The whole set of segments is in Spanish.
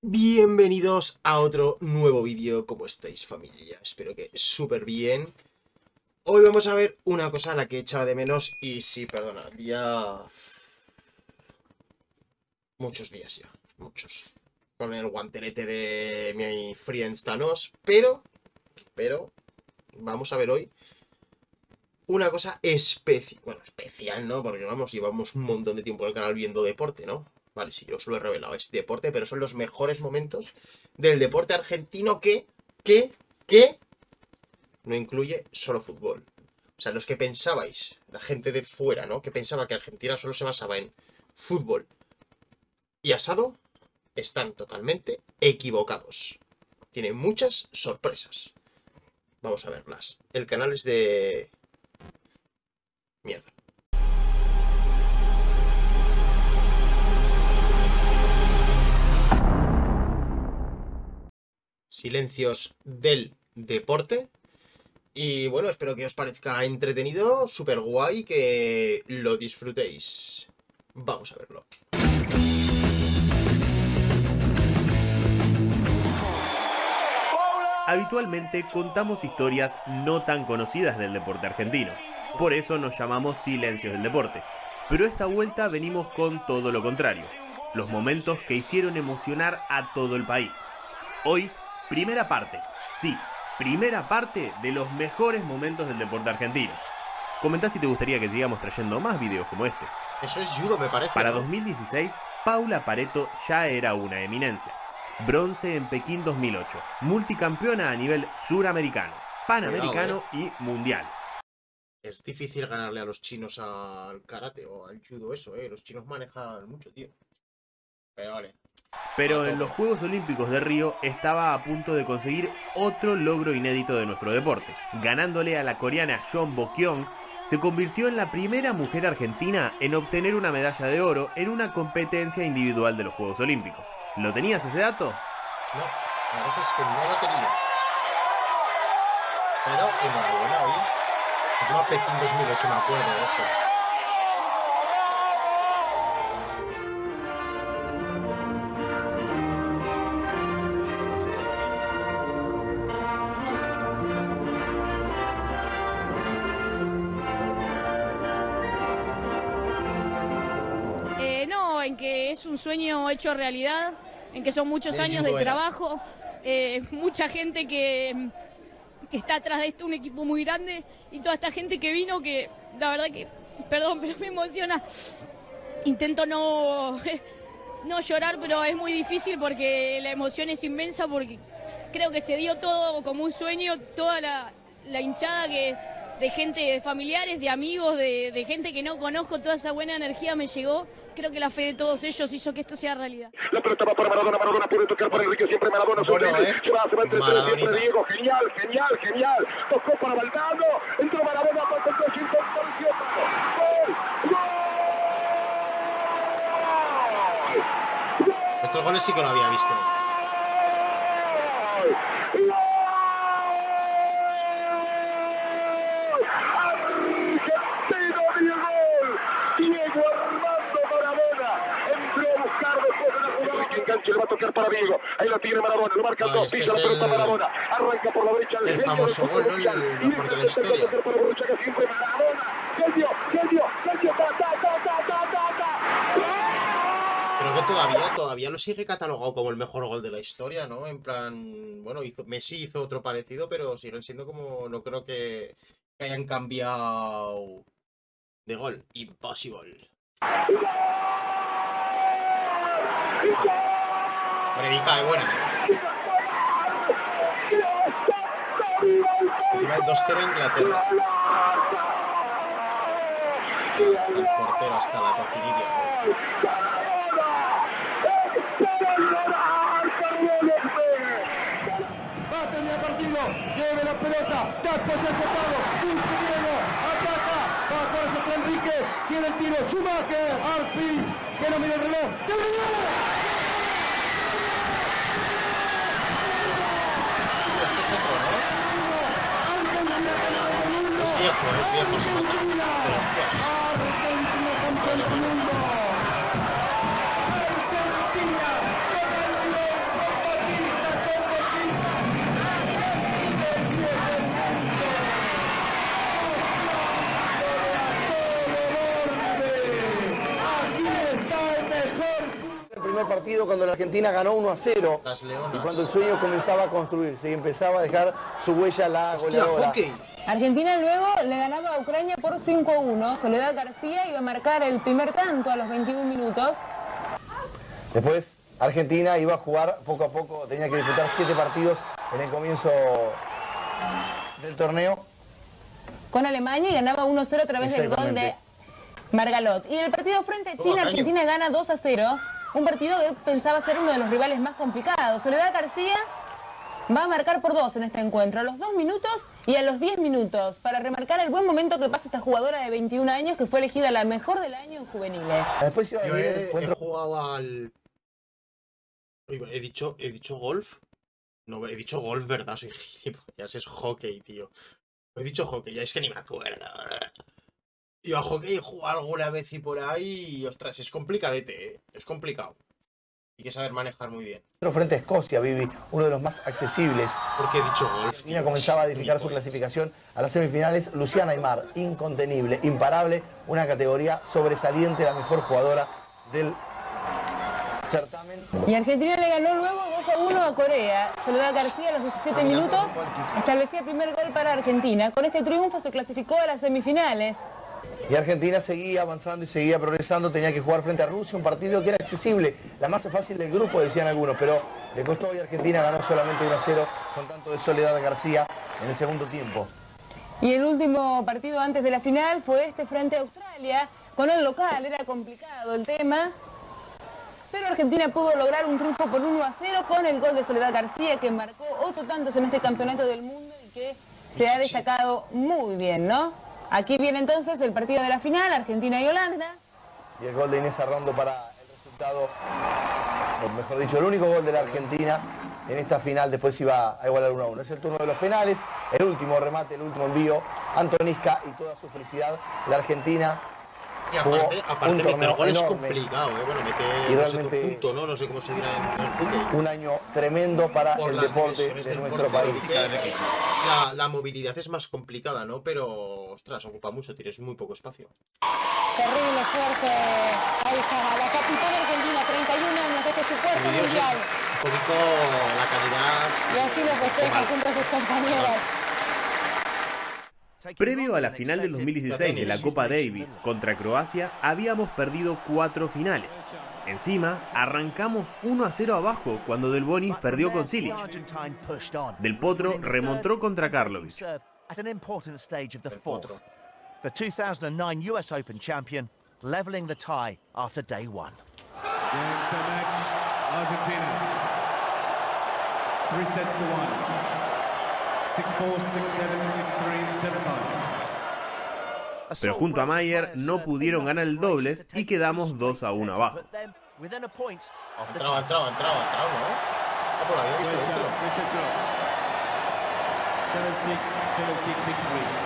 Bienvenidos a otro nuevo vídeo. ¿Cómo estáis, familia? Espero que súper bien. Hoy vamos a ver una cosa a la que echaba de menos. Y sí, perdona, ya... muchos días ya, muchos. Con el guantelete de mi friend Thanos. Pero, vamos a ver hoy una cosa especial. Bueno, especial, ¿no? Porque vamos, llevamos un montón de tiempo en el canal viendo deporte, ¿no? Vale, sí, yo os lo he revelado, es deporte, pero son los mejores momentos del deporte argentino que no incluye solo fútbol. O sea, los que pensabais, la gente de fuera, ¿no? Que pensaba que Argentina solo se basaba en fútbol y asado, están totalmente equivocados. Tiene muchas sorpresas. Vamos a verlas. El canal es de... mierda. Silencios del deporte. Y bueno, espero que os parezca entretenido, súper guay, que lo disfrutéis. Vamos a verlo. Habitualmente contamos historias no tan conocidas del deporte argentino. Por eso nos llamamos Silencios del Deporte. Pero esta vuelta venimos con todo lo contrario. Los momentos que hicieron emocionar a todo el país. Hoy, primera parte. Sí, primera parte de los mejores momentos del deporte argentino. Comentá si te gustaría que sigamos trayendo más videos como este. Eso es judo, me parece. Para ¿no? 2016, Paula Pareto ya era una eminencia. Bronce en Pekín 2008, multicampeona a nivel suramericano, panamericano y mundial. Es difícil ganarle a los chinos al karate o al judo eso, Los chinos manejan mucho, tío. Pero vale. Pero en los Juegos Olímpicos de Río estaba a punto de conseguir otro logro inédito de nuestro deporte. Ganándole a la coreana Jeon Bo-kyung, se convirtió en la primera mujer argentina en obtener una medalla de oro en una competencia individual de los Juegos Olímpicos. ¿Lo tenías ese dato? No, la verdad es que no lo tenía. Pero enhorabuena, oye. Encima Pekín 2008, me acuerdo, ojo. No, en que es un sueño hecho realidad, en que son muchos años de trabajo, mucha gente que está atrás de esto, un equipo muy grande, y toda esta gente que vino, que la verdad que, perdón, pero me emociona. Intento no llorar, pero es muy difícil porque la emoción es inmensa, porque creo que se dio todo como un sueño, toda la hinchada de gente, de familiares, de amigos, de gente que no conozco, toda esa buena energía me llegó. Creo que la fe de todos ellos hizo que esto sea realidad. La pelota va para Maradona, Maradona puede tocar para Enrique, siempre Maradona, bueno, se va entre siempre Diego, genial, tocó para Valdano, entró Maradona, con sin contorsión, ¡gol! Estos goles sí que lo había visto. Diego Armando Maradona entró a buscar después de la jugada que enganche, le va a tocar para Diego, ahí la tiene Maradona, lo marca dos, pisa la pelota Maradona, arranca por la derecha el famoso gol, ¿no? El mejor de la historia. Siempre Maradona, genio, Creo que todavía lo sigue catalogado como el mejor gol de la historia, ¿no? En plan, bueno, Messi hizo otro parecido, pero siguen siendo como, no creo que hayan cambiado de gol. Impossible. Brevica es buena. Encima el 2-0 Inglaterra. Hasta el portero, hasta la cocinilla. Va a terminar el partido, lleve la pelota, Casco se ha tocado, Diego, ataca, va a jugar contra Enrique, tiene el tiro, Schumacher, al fin, que no mira el reloj, ¡terminó! Esto es otro, ¿no? Es viejo, se mata. Pero hostias. Vale, bueno. partido cuando la Argentina ganó 1-0. Las Leonas. Y cuando el sueño comenzaba a construirse y empezaba a dejar su huella la goleadora. Hockey. Argentina luego le ganaba a Ucrania por 5-1. Soledad García iba a marcar el primer tanto a los 21 minutos. Después Argentina iba a jugar poco a poco, tenía que disputar 7 partidos en el comienzo del torneo. Con Alemania y ganaba 1-0 a través del gol de Margalot. Y en el partido frente a China, Argentina gana 2-0. Un partido que pensaba ser uno de los rivales más complicados. Soledad García va a marcar por 2 en este encuentro, a los 2 minutos y a los 10 minutos, para remarcar el buen momento que pasa esta jugadora de 21 años que fue elegida la mejor del año en juveniles. Después iba a Yo venir el he encuentro. jugado al... He dicho golf. No, he dicho golf, ¿verdad? Soy gilipollas, es hockey, tío. He dicho hockey, ya es que ni me acuerdo. Yo a hockey he jugado alguna vez y por ahí, y ostras, es complicadete, ¿eh? Es complicado. Hay que saber manejar muy bien. Frente a Escocia, Vivi, uno de los más accesibles. Porque he dicho golf. Argentina comenzaba a edificar su clasificación a las semifinales. Luciana Aymar, incontenible, imparable, una categoría sobresaliente, la mejor jugadora del certamen. Y Argentina le ganó luego 2-1 a Corea. Soledad García a los 17 minutos establecía el primer gol para Argentina. Con este triunfo se clasificó a las semifinales. Y Argentina seguía avanzando y seguía progresando, tenía que jugar frente a Rusia, un partido que era accesible, la más fácil del grupo, decían algunos, pero le costó y Argentina ganó solamente 1-0 con tanto de Soledad García en el segundo tiempo. Y el último partido antes de la final fue este frente a Australia, con el local, era complicado el tema, pero Argentina pudo lograr un triunfo por 1-0 con el gol de Soledad García, que marcó 8 tantos en este campeonato del mundo y que se ha destacado muy bien, ¿no? Aquí viene entonces el partido de la final, Argentina y Holanda. Y el gol de Inés Arrondo para el resultado, o mejor dicho, el único gol de la Argentina en esta final, después iba a igualar 1-1. Es el turno de los penales, el último remate, el último envío, Antonisca y toda su felicidad. La Argentina y aparte meter gol es complicado, ¿eh? Bueno, y no realmente sé qué punto, ¿no? No sé cómo se dirá en el fútbol. Un año tremendo para el deporte de nuestro país. La movilidad es más complicada, ¿no? Pero, ostras, ocupa mucho, tienes muy poco espacio. Terrible esfuerzo, ahí está, la capitana argentina, 31 años, este es su cuarto mundial. Un poquito la calidad... Y así lo festeja junto a sus compañeras. Previo a la final del 2016 de la Copa Davis contra Croacia, habíamos perdido 4 finales. Encima, arrancamos 1-0 abajo cuando Del Bonis perdió con Cilic. Del Potro remontó contra Karlovic. The 2009 US Open champion leveling the tie after day 1. Argentina. 3 sets to 1. 6-4, 6-7, 6-3, 7-5. Pero junto a Mayer no pudieron ganar el dobles y quedamos 2-1 abajo. Entraba, ¿no? Ah, por había visto dentro. 7-6, 7-6, 6-3.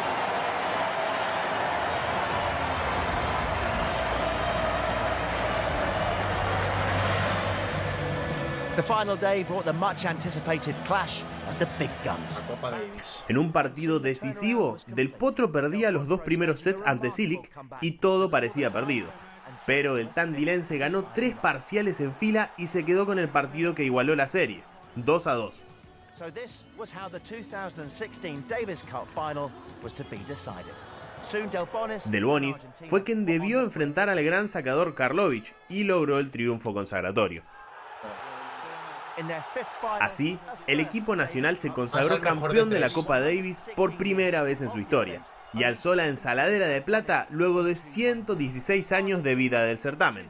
The final day brought the much anticipated clash of the big guns. En un partido decisivo, Del Potro perdía los 2 primeros sets ante Cilic y todo parecía perdido. Pero el tandilense ganó 3 parciales en fila y se quedó con el partido que igualó la serie, 2-2. So this was how the 2016 Davis Cup final was to be decided. Del Bonis fue quien debió enfrentar al gran sacador Karlovic y logró el triunfo consagratorio. Así, el equipo nacional se consagró campeón de la Copa Davis por primera vez en su historia y alzó la ensaladera de plata luego de 116 años de vida del certamen.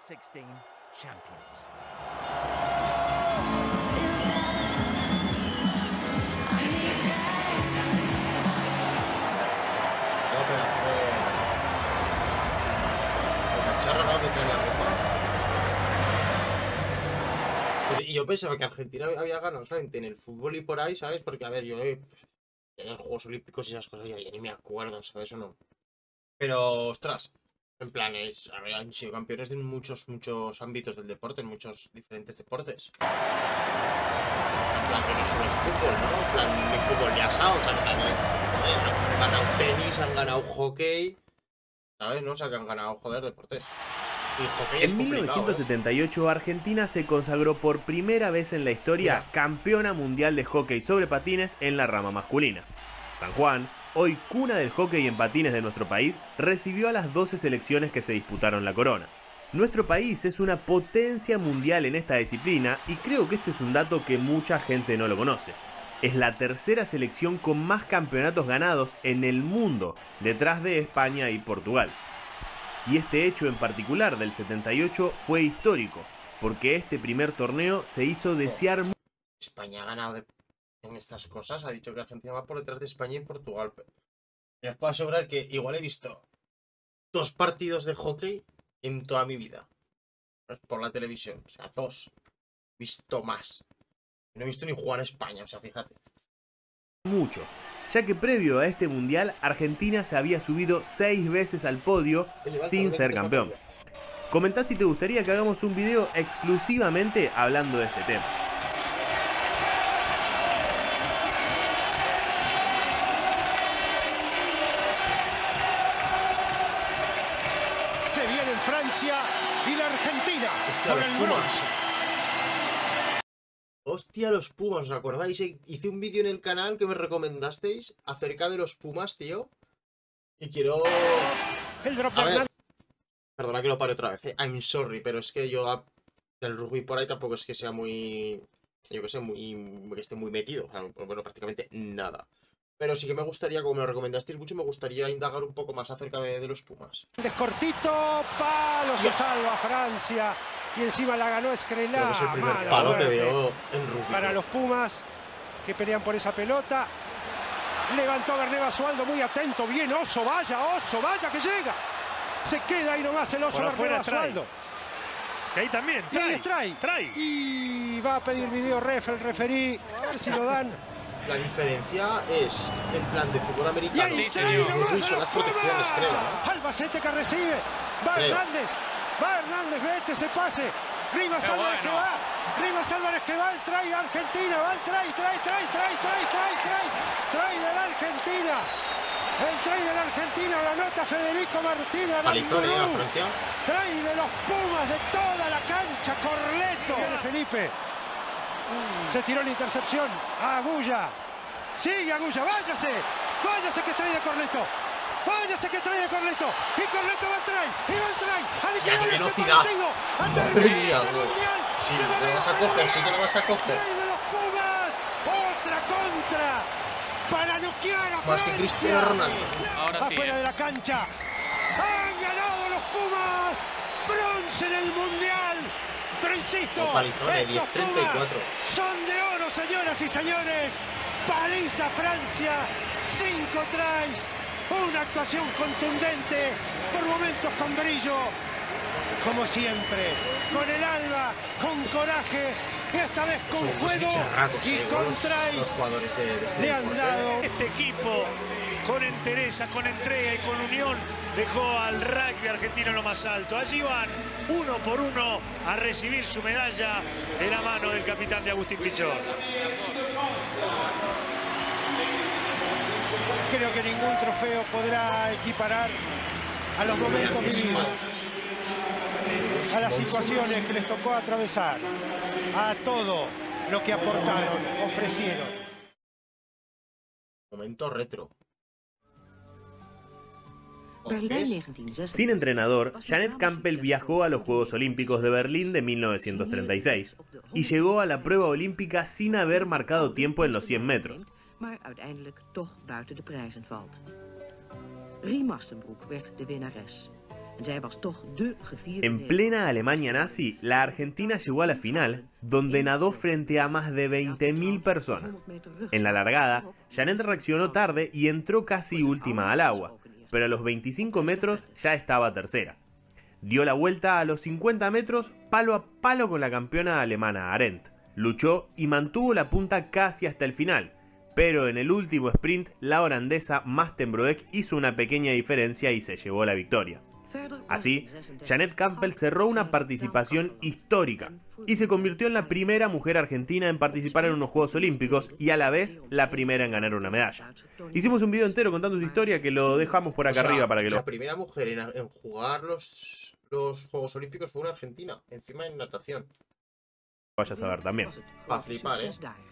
Y yo pensaba que Argentina había ganado solamente en el fútbol y por ahí, ¿sabes? Porque, a ver, yo en los Juegos Olímpicos y esas cosas ya ni me acuerdo, ¿sabes o no? Pero, ostras, en plan, a ver, han sido campeones en muchos ámbitos del deporte, en muchos diferentes deportes. En plan, que no solo es fútbol, ¿no? En plan, de fútbol ya asado, o sea, que también, joder, han ganado tenis, han ganado hockey, ¿sabes? ¿No? O sea, que han ganado, joder, deportes. En 1978, Argentina se consagró por primera vez en la historia campeona mundial de hockey sobre patines en la rama masculina. San Juan, hoy cuna del hockey en patines de nuestro país, recibió a las 12 selecciones que se disputaron la corona. Nuestro país es una potencia mundial en esta disciplina y creo que este es un dato que mucha gente no lo conoce. Es la tercera selección con más campeonatos ganados en el mundo, detrás de España y Portugal. Y este hecho en particular del 78 fue histórico, porque este primer torneo se hizo desear mucho. España ha ganado en estas cosas, ha dicho que Argentina va por detrás de España y Portugal. Y os puedo asegurar que igual he visto 2 partidos de hockey en toda mi vida. Por la televisión, o sea, 2. He visto más. No he visto ni jugar a España, o sea, fíjate. Mucho, ya que previo a este mundial, Argentina se había subido 6 veces al podio sin ser campeón. Comentá si te gustaría que hagamos un video exclusivamente hablando de este tema. Se viene Francia y la Argentina. Hostia, Con los el Pumas. Hostia, los Pumas, ¿os acordáis? Hice un vídeo en el canal que me recomendasteis acerca de los Pumas, tío. Y quiero... El drop A de ver, perdona que lo pare otra vez, I'm sorry, pero es que yo del rugby por ahí tampoco es que sea muy... Yo que sé, que esté muy metido. O sea, bueno, prácticamente nada. Pero sí que me gustaría, como me lo recomendasteis mucho, me gustaría indagar un poco más acerca de los Pumas. cortito, palo, se salva Francia. Y encima la ganó Escrelá. Creo que es el primer Mala palo que suerte veo en rugby. para los Pumas que pelean por esa pelota. Levantó a Berné Basualdo, muy atento. Bien, Oso, vaya que llega. Se queda ahí nomás el Oso Berné Basualdo. Y ahí también, Y ahí trae. Y va a pedir video ref el referí. A ver si lo dan. La diferencia es, en plan de fútbol Y americano, ahí en trae el nomás rugby son a las los protecciones, creo, Pumas. ¿no? Albacete que recibe. Va Creo. Hernández. Vete ese pase. Rivas Álvarez que va. Rivas Álvarez que va. El trae a Argentina. Va el trae de la Argentina. El trae de la Argentina. La nota Federico Martínez. Palizón, a Francia. Trae de los Pumas de toda la cancha. Corleto. Viene Felipe. Se tiró la intercepción. Agulla. Sigue Agulla. Váyase que trae de Corleto. Y Corleto va al try. Ya, qué velocidad. Sí, lo vas a coger, sí que lo vas a coger. De los Pumas. Otra contra. Para noquear a Más que Cristiano Ronaldo. Ahora sí, Afuera de la cancha. Han ganado los Pumas. Bronce en el Mundial. Pero insisto, Palizone, estos 10-34. Pumas son de oro, señoras y señores. Paliza Francia. 5 tries. Una actuación contundente, por momentos con brillo, como siempre, con el alma, con coraje, y esta vez con juego y con tries. Le han dado. este equipo con entereza, con entrega y con unión dejó al rugby argentino en lo más alto. Allí van uno por uno a recibir su medalla de la mano del capitán de Agustín Pichot. Creo que ningún trofeo podrá equiparar a los momentos vividos, a las situaciones que les tocó atravesar, a todo lo que aportaron, ofrecieron. Momento retro. Sin entrenador, Jeannette Campbell viajó a los Juegos Olímpicos de Berlín de 1936 y llegó a la prueba olímpica sin haber marcado tiempo en los 100 metros. Maar uiteindelijk toch buiten de prijzen valt. Rie Mastenbroek werd de winnares. En zij was toch de gevierde. En plena Alemania nazi, la Argentina llegó a la final, donde nadó frente a más de 20.000 personas. En la largada, Jeannette reaccionó tarde y entró casi última al agua, pero a los 25 metros ya estaba tercera. Dio la vuelta a los 50 metros palo a palo con la campeona alemana Arendt. Luchó y mantuvo la punta casi hasta el final. Pero en el último sprint, la holandesa Mastenbroek hizo una pequeña diferencia y se llevó la victoria. Así, Jeannette Campbell cerró una participación histórica y se convirtió en la primera mujer argentina en participar en unos Juegos Olímpicos y a la vez la primera en ganar una medalla. Hicimos un video entero contando su historia que lo dejamos por acá arriba para que lo... La primera mujer en jugar los los Juegos Olímpicos fue en Argentina, encima en natación. Vayas a ver también. Para flipar,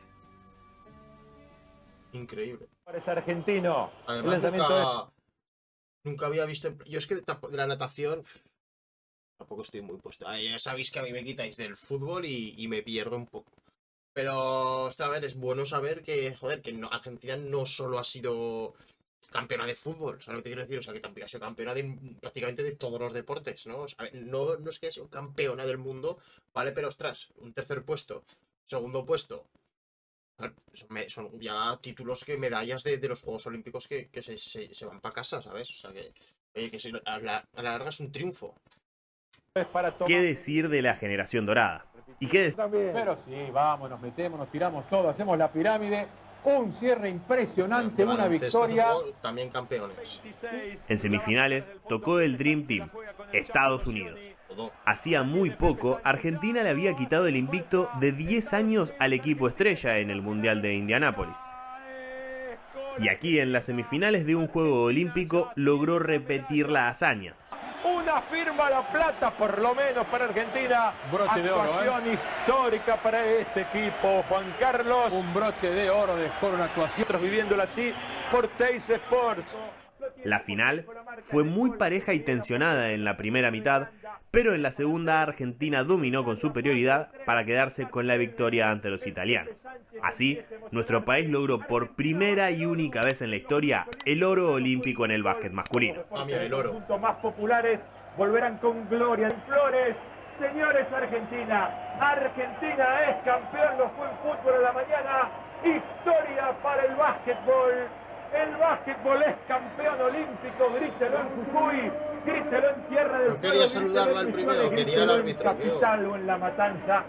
Increíble. Es argentino. Además, nunca había visto... Yo es que de la natación tampoco estoy muy puesto. Ya sabéis que a mí me quitáis del fútbol y me pierdo un poco. Pero, ostras, a ver, es bueno saber que, joder, que Argentina no solo ha sido campeona de fútbol, ¿sabes lo que te quiero decir? O sea, que también ha sido campeona de prácticamente de todos los deportes, ¿no? O sea, no es que sea campeona del mundo, ¿vale? Pero, ostras, un tercer puesto, segundo puesto. Son ya títulos, que medallas de los Juegos Olímpicos que se van para casa, ¿sabes? O sea que, oye, que a la larga es un triunfo. ¿Qué decir de la generación dorada? ¿Y qué decir? Pero sí, vamos, nos metemos, nos tiramos todo, hacemos la pirámide. Un cierre impresionante, una victoria. También campeones. En semifinales tocó el Dream Team, Estados Unidos. Hacía muy poco, Argentina le había quitado el invicto de 10 años al equipo estrella en el Mundial de Indianápolis. Y aquí, en las semifinales de un Juego Olímpico, logró repetir la hazaña. Una firma la plata, por lo menos para Argentina. Broche de oro, actuación histórica para este equipo, Juan Carlos. Un broche de oro por una actuación. Nosotros viviéndola así por Teis Sports. La final fue muy pareja y tensionada en la primera mitad, pero en la segunda Argentina dominó con superioridad para quedarse con la victoria ante los italianos. Así, nuestro país logró por primera y única vez en la historia el oro olímpico en el básquet masculino. El oro. Los puntos más populares volverán con gloria. Flores, señores, Argentina es campeón, lo fue en fútbol a la mañana. Historia para el básquetbol. El básquetbol es campeón olímpico, grítelo en Jujuy, grítelo en Tierra del Fuego. No quería saludarlo al primero, quería al árbitro. En Capital o en La Matanza.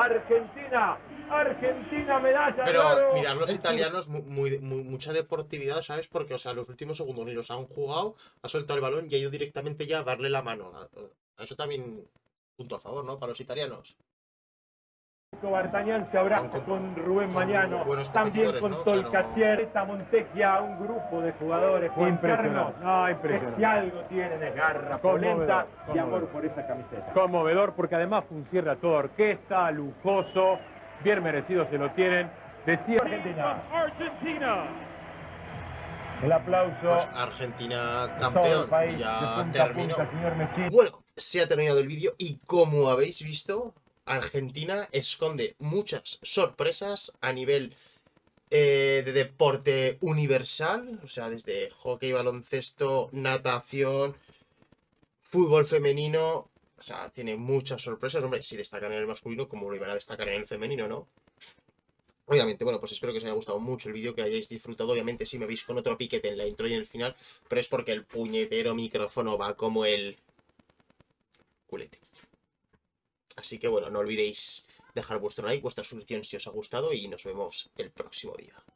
Argentina medalla. Pero oro. mirad, los italianos, mucha deportividad, ¿sabes? Porque, o sea, los últimos segundos ni los han jugado, ha soltado el balón y ha ido directamente ya a darle la mano. Eso también, punto a favor, ¿no? Para los italianos. Bartañán se abraza con Rubén Mañano, también con Tolcachier, Montecchia, un grupo de jugadores. Juan Carlos, que si algo tienen es garra, polenta y amor por esa camiseta. Conmovedor, porque además fue un cierre a toda orquesta, lujoso, bien merecido se lo tienen. Decía Argentina. El aplauso. Pues Argentina campeón. País, ya punta terminó. punta, señor Mechín. Bueno, se ha terminado el vídeo y como habéis visto, Argentina esconde muchas sorpresas a nivel de deporte universal, o sea, desde hockey, baloncesto, natación, fútbol femenino, o sea, tiene muchas sorpresas. Hombre, si destacan en el masculino, como lo iban a destacar en el femenino, ¿no? Obviamente, bueno, pues espero que os haya gustado mucho el vídeo, que lo hayáis disfrutado. Obviamente, si me veis con otro piquete en la intro y en el final, pero es porque el puñetero micrófono va como el culete. Así que bueno, no olvidéis dejar vuestro like, vuestra suscripción si os ha gustado y nos vemos el próximo día.